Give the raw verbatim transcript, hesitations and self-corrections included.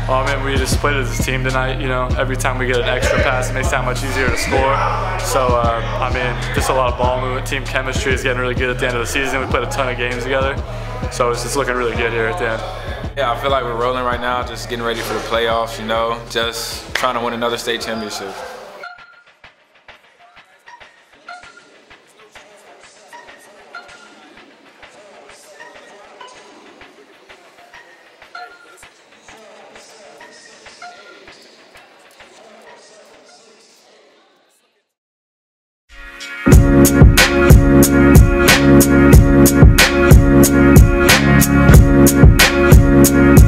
Oh man, we just played as a team tonight. You know, every time we get an extra pass, it makes it that much easier to score. So, uh, I mean, just a lot of ball movement. Team chemistry is getting really good at the end of the season. We played a ton of games together, so it's just looking really good here at the end. Yeah, I feel like we're rolling right now, just getting ready for the playoffs, you know, just trying to win another state championship. We'll be right back.